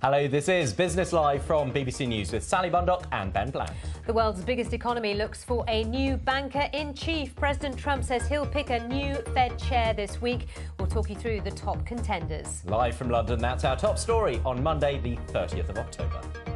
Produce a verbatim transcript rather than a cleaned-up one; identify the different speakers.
Speaker 1: Hello, this is Business Live from B B C News with Sally Bundock and Ben Bland.
Speaker 2: The world's biggest economy looks for a new banker-in-chief. President Trump says he'll pick a new Fed chair this week. We'll talk you through the top contenders.
Speaker 1: Live from London, that's our top story on Monday, the thirtieth of October.